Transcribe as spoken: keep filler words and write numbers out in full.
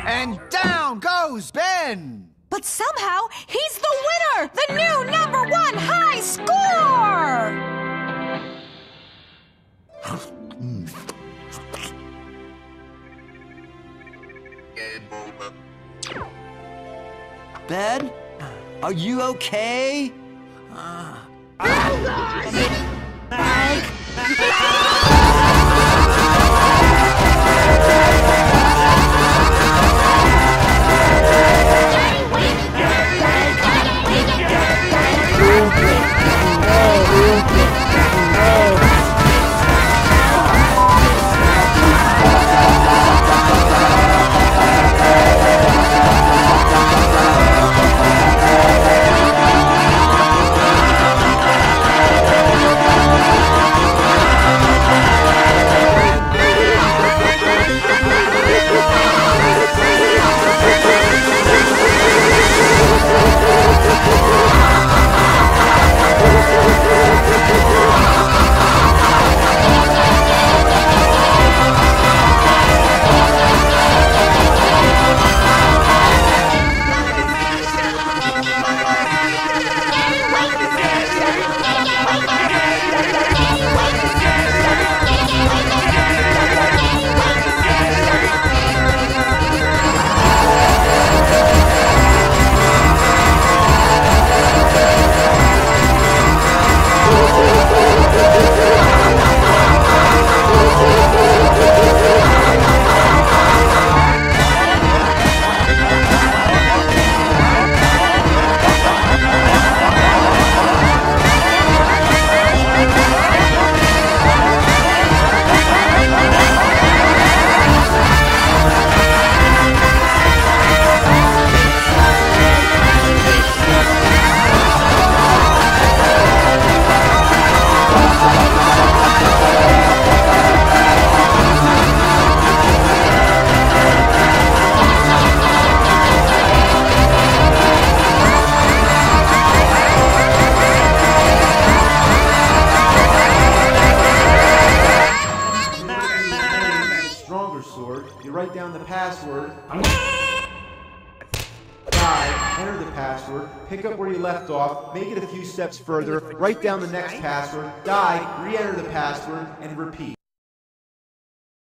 And down goes Ben! But somehow, he's the winner! The new number one high score! Ben? Are you okay? You write down the password, die, enter the password, pick up where you left off, make it a few steps further, write down the next password, die, re-enter the password, and repeat.